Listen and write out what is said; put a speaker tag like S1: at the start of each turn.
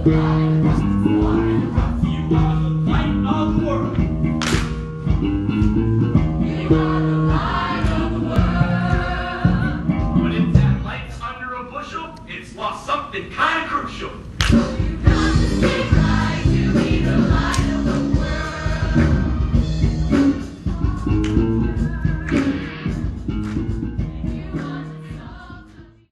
S1: But if that light's under a bushel, it's lost something kind of crucial.